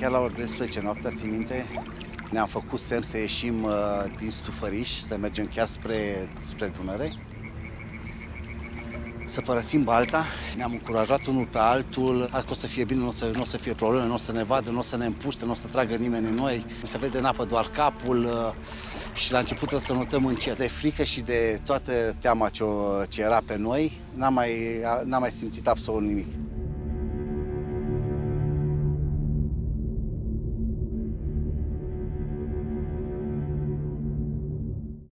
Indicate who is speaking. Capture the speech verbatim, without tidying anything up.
Speaker 1: chiar la ora douăsprezece noaptea, țin minte, ne-am făcut semn să ieșim uh, din Stufăriș, să mergem chiar spre, spre Dunăre, să părăsim Balta. Ne-am încurajat unul pe altul, că o să fie bine, nu o să, nu o să fie probleme, nu o să ne vadă, nu o să ne împuște, nu o să tragă nimeni în noi, se vede în apă doar capul. Uh, și la început trebuie să notăm încet, de frică și de toată teama ce, ce era pe noi, n-am mai, n-am mai simțit absolut nimic.